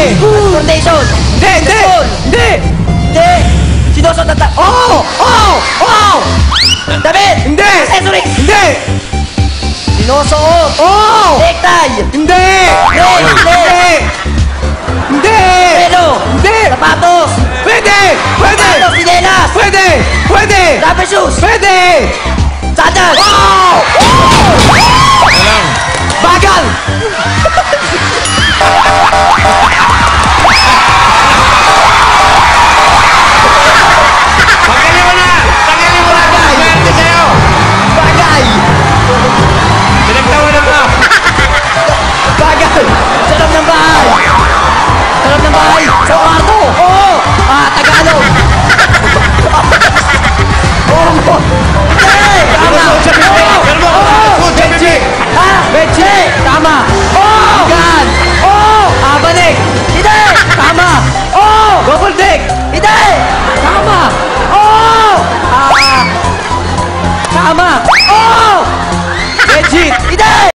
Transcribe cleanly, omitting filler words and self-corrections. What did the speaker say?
Transportation. Hindi, hindi. School. Hindi. Hindi. Sinusuot na Oh! Oh! Oh! Damit. Hindi. Accessories. Hindi. Sinusuot. Oh! Necktie. Hindi. Hindi. Hindi. Pelo. Hindi. Sapatos. Pwede. Pwede. Sapatos. Sinelas. Pwede. Pwede. Rubber shoes. Pwede. Sandals. Oh! Bagal. Tanggalin mo na! Tanggalin mo na! Swerte sa'yo! Bagay. Pinagtawanan mo! Bagal. Sa loob ng bahay. Sa loob ng bahay. Sa kwarto. Oo. Tagalog. Hindi. Tama. Sinusuot sa bibig! Ganun mo! Sinusuot sa bibig! Bechi. Tama. Oh! Gan. Oh! Abanik. Hindi. Tama. Oh! Double deck. Hindi. Tama. Oh! Tama. Oh! Legit. Hindi.